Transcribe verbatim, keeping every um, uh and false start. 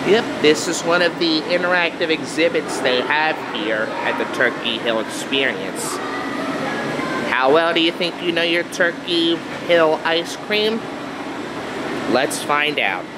Yep, this is one of the interactive exhibits they have here at the Turkey Hill Experience. How well do you think you know your Turkey Hill ice cream? Let's find out.